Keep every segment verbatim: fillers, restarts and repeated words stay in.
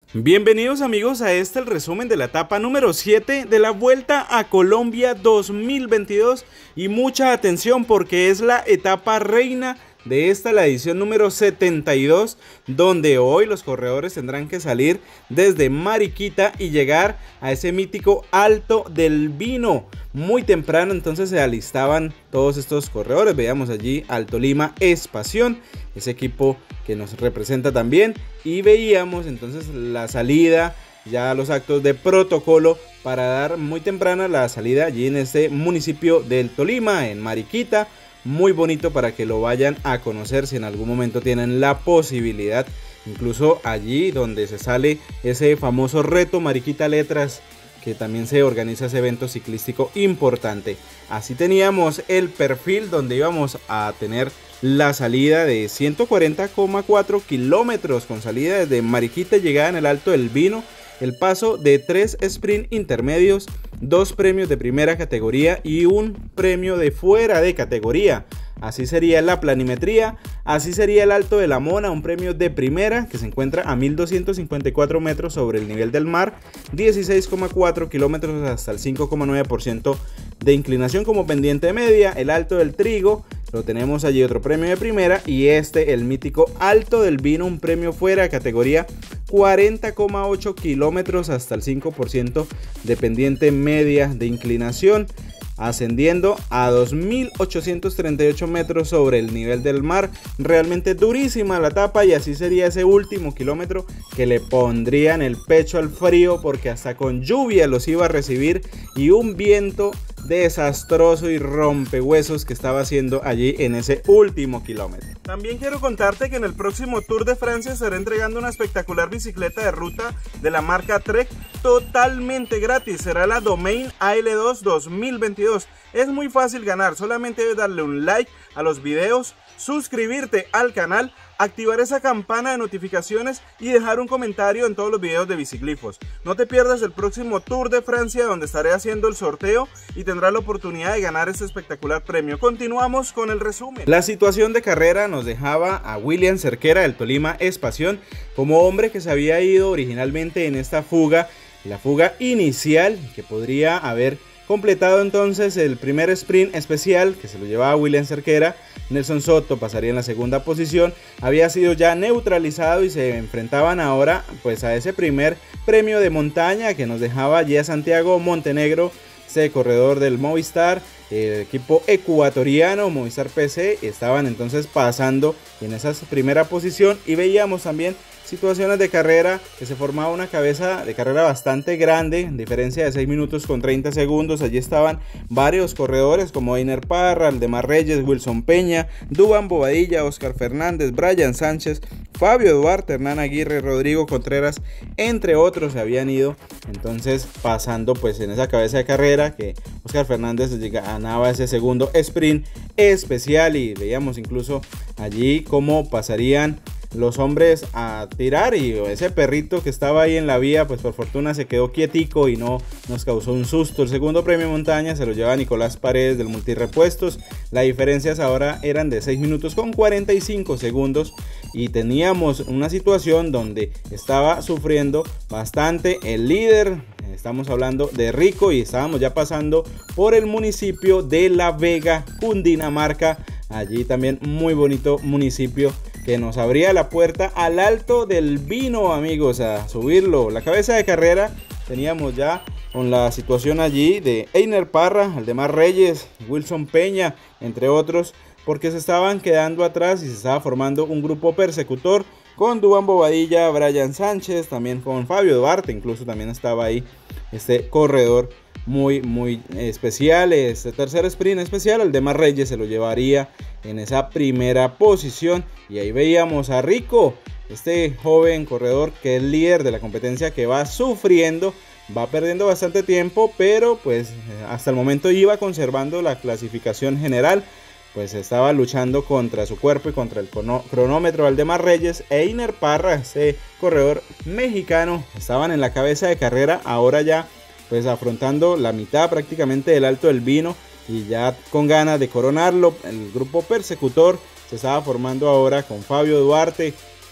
Bienvenidos amigos a este el resumen de la etapa número siete de la Vuelta a Colombia dos mil veintidós y mucha atención porque es la etapa reina de esta, la edición número setenta y dos, donde hoy los corredores tendrán que salir desde Mariquita y llegar a ese mítico Alto del Vino. Muy temprano entonces se alistaban todos estos corredores, veíamos allí al Tolima Espación, ese equipo que nos representa también, y veíamos entonces la salida, ya los actos de protocolo para dar muy temprana la salida allí en este municipio del Tolima, en Mariquita. Muy bonito para que lo vayan a conocer si en algún momento tienen la posibilidad, incluso allí donde se sale ese famoso reto Mariquita Letras, que también se organiza ese evento ciclístico importante. Así teníamos el perfil donde íbamos a tener la salida de ciento cuarenta coma cuatro kilómetros con salida desde Mariquita y llegada en el Alto del Vino, el paso de tres sprint intermedios, dos premios de primera categoría y un premio de fuera de categoría. Así sería la planimetría, así sería el Alto de la Mona, un premio de primera que se encuentra a mil doscientos cincuenta y cuatro metros sobre el nivel del mar, dieciséis coma cuatro kilómetros hasta el cinco coma nueve por ciento de inclinación como pendiente media. El Alto del Trigo, lo tenemos allí, otro premio de primera, y este, el mítico Alto del Vino, un premio fuera de categoría, cuarenta coma ocho kilómetros hasta el cinco por ciento de pendiente media de inclinación, ascendiendo a dos mil ochocientos treinta y ocho metros sobre el nivel del mar. Realmente durísima la etapa, y así sería ese último kilómetro que le pondrían el pecho al frío, porque hasta con lluvia los iba a recibir y un viento desastroso y rompehuesos que estaba haciendo allí en ese último kilómetro. También quiero contarte que en el próximo Tour de Francia estaré entregando una espectacular bicicleta de ruta de la marca Trek totalmente gratis. Será la Domain A L dos dos mil veintidós. Es muy fácil ganar, solamente debes darle un like a los videos, suscribirte al canal, activar esa campana de notificaciones y dejar un comentario en todos los videos de Biciglifos. No te pierdas el próximo Tour de Francia, donde estaré haciendo el sorteo y tendrás la oportunidad de ganar este espectacular premio. Continuamos con el resumen. La situación de carrera nos dejaba a William Cerquera del Tolima Espación como hombre que se había ido originalmente en esta fuga, la fuga inicial, que podría haber completado entonces el primer sprint especial que se lo llevaba William Cerquera. Nelson Soto pasaría en la segunda posición, había sido ya neutralizado y se enfrentaban ahora pues a ese primer premio de montaña que nos dejaba allí a Santiago Montenegro, ese corredor del Movistar, el equipo ecuatoriano Movistar P C. Estaban entonces pasando en esa primera posición y veíamos también situaciones de carrera que se formaba una cabeza de carrera bastante grande, diferencia de seis minutos con treinta segundos. Allí estaban varios corredores como Einer Parra, Aldemar Reyes, Wilson Peña, Duván Bobadilla, Oscar Fernández, Brian Sánchez, Fabio Duarte, Hernán Aguirre, Rodrigo Contreras, entre otros se habían ido entonces pasando pues en esa cabeza de carrera, que Oscar Fernández ganaba ese segundo sprint especial y veíamos incluso allí cómo pasarían los hombres a tirar, y ese perrito que estaba ahí en la vía pues por fortuna se quedó quietico y no nos causó un susto. El segundo premio montaña se lo lleva Nicolás Paredes del Multirepuestos. Las diferencias ahora eran de seis minutos con cuarenta y cinco segundos y teníamos una situación donde estaba sufriendo bastante el líder. Estamos hablando de Rico y estábamos ya pasando por el municipio de La Vega, Cundinamarca. Allí también muy bonito municipio que nos abría la puerta al Alto del Vino, amigos, a subirlo. La cabeza de carrera teníamos ya con la situación allí de Einer Parra, Aldemar Reyes, Wilson Peña, entre otros, porque se estaban quedando atrás y se estaba formando un grupo persecutor con Duván Bobadilla, Brian Sánchez, también con Fabio Duarte, incluso también estaba ahí este corredor muy muy especial. Este tercer sprint especial, Aldemar Reyes se lo llevaría en esa primera posición, y ahí veíamos a Rico, este joven corredor que es líder de la competencia, que va sufriendo, va perdiendo bastante tiempo, pero pues hasta el momento iba conservando la clasificación general. Pues estaba luchando contra su cuerpo y contra el cronómetro. Aldemar Reyes e Einer Parra, ese corredor mexicano, estaban en la cabeza de carrera, ahora ya pues afrontando la mitad prácticamente del Alto del Vino y ya con ganas de coronarlo. El grupo persecutor se estaba formando ahora con Fabio Duarte,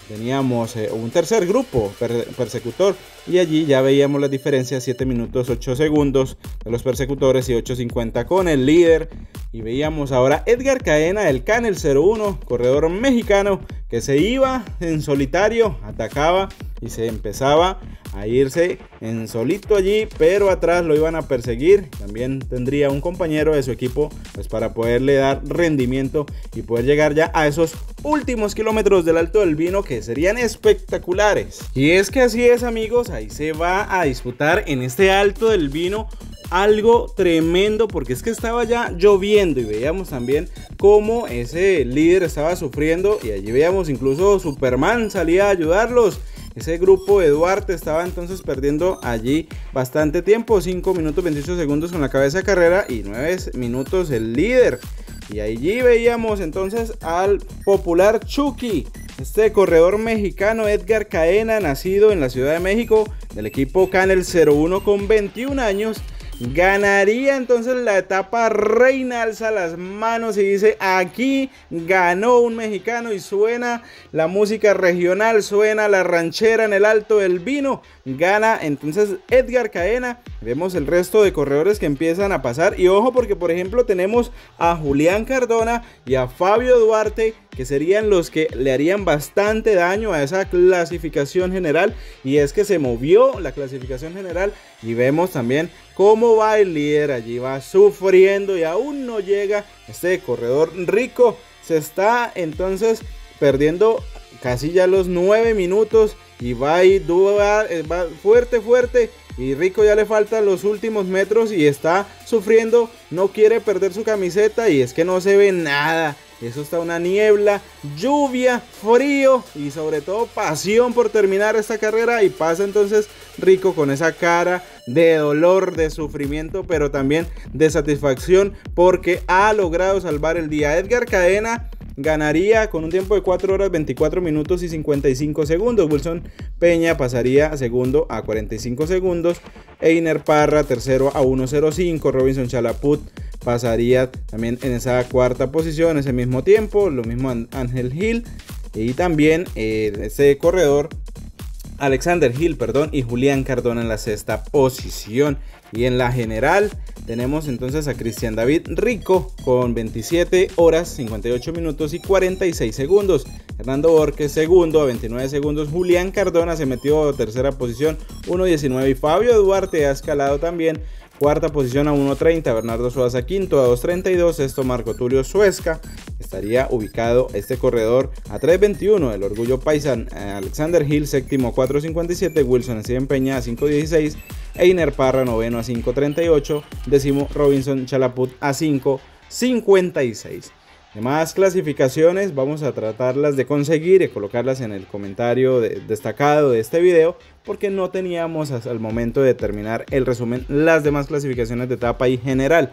teníamos eh, un tercer grupo per persecutor y allí ya veíamos las diferencias, siete minutos ocho segundos de los persecutores y ocho cincuenta con el líder. Y veíamos ahora Edgar Caena, el Canel cero uno, corredor mexicano, que se iba en solitario, atacaba y se empezaba a irse en solito allí, pero atrás lo iban a perseguir. También tendría un compañero de su equipo pues para poderle dar rendimiento y poder llegar ya a esos últimos kilómetros del Alto del Vino, que serían espectaculares. Y es que así es, amigos, ahí se va a disputar en este Alto del Vino algo tremendo, porque es que estaba ya lloviendo y veíamos también cómo ese líder estaba sufriendo, y allí veíamos incluso Superman salía a ayudarlos. Ese grupo de Duarte estaba entonces perdiendo allí bastante tiempo, cinco minutos veintiocho segundos con la cabeza de carrera y nueve minutos el líder. Y allí veíamos entonces al popular Chucky, este corredor mexicano Edgar Caena, nacido en la Ciudad de México, del equipo Canel cero uno, con veintiún años. Ganaría entonces la etapa reina, alza las manos y dice: aquí ganó un mexicano, y suena la música regional, suena la ranchera en el Alto del Vino. Gana entonces Edgar Caena. Vemos el resto de corredores que empiezan a pasar, y ojo, porque por ejemplo tenemos a Julián Cardona y a Fabio Duarte, que serían los que le harían bastante daño a esa clasificación general. Y es que se movió la clasificación general, y vemos también cómo va el líder, allí va sufriendo y aún no llega este corredor Rico. Se está entonces perdiendo casi ya los nueve minutos y va a ir va fuerte fuerte, y Rico ya le faltan los últimos metros y está sufriendo, no quiere perder su camiseta, y es que no se ve nada. Eso está una niebla, lluvia, frío y sobre todo pasión por terminar esta carrera, y pasa entonces Rico con esa cara de dolor, de sufrimiento, pero también de satisfacción porque ha logrado salvar el día. Edgar Caena ganaría con un tiempo de cuatro horas veinticuatro minutos y cincuenta y cinco segundos. Wilson Peña pasaría segundo a cuarenta y cinco segundos. Einer Parra tercero a uno cero cinco. Robinson Chalaput pasaría también en esa cuarta posición, ese mismo tiempo. Lo mismo Ángel Gil, y también eh, este corredor Alexander Gil, perdón, y Julián Cardona en la sexta posición. Y en la general tenemos entonces a Cristian David Rico con veintisiete horas cincuenta y ocho minutos y cuarenta y seis segundos. Hernando Borges segundo a veintinueve segundos. Julián Cardona se metió a tercera posición, uno diecinueve, y Fabio Duarte ha escalado también, cuarta posición a uno treinta. Bernardo Suaza quinto a dos treinta y dos. Sexto Marco Tulio Suezca. Estaría ubicado este corredor a tres veintiuno. El Orgullo Paisan Alexander Gil séptimo a cuatro cincuenta y siete. Wilson Steven Peña a cinco dieciséis. Einer Parra noveno a cinco treinta y ocho. Décimo Robinson Chalaput a cinco cincuenta y seis. Demás clasificaciones vamos a tratarlas de conseguir y colocarlas en el comentario de, destacado de este video, porque no teníamos hasta el momento de terminar el resumen las demás clasificaciones de etapa y general.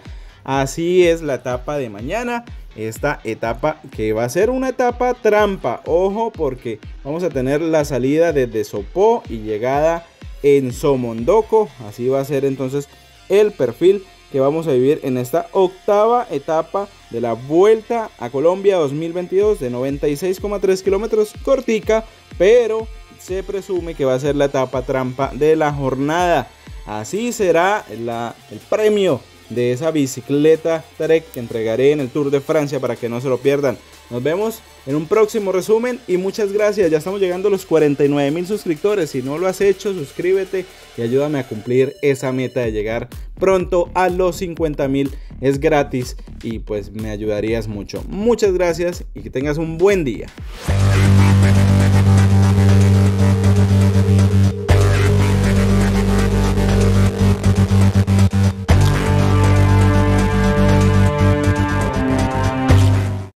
Así es la etapa de mañana, esta etapa que va a ser una etapa trampa. Ojo, porque vamos a tener la salida desde Sopó y llegada en Somondoco. Así va a ser entonces el perfil que vamos a vivir en esta octava etapa de la Vuelta a Colombia dos mil veintidós, de noventa y seis coma tres kilómetros, cortica, pero se presume que va a ser la etapa trampa de la jornada. Así será la, el premio de esa bicicleta Trek que entregaré en el Tour de Francia, para que no se lo pierdan. Nos vemos en un próximo resumen y muchas gracias. Ya estamos llegando a los cuarenta y nueve mil suscriptores. Si no lo has hecho, suscríbete y ayúdame a cumplir esa meta de llegar pronto a los cincuenta mil. Es gratis y pues me ayudarías mucho. Muchas gracias y que tengas un buen día.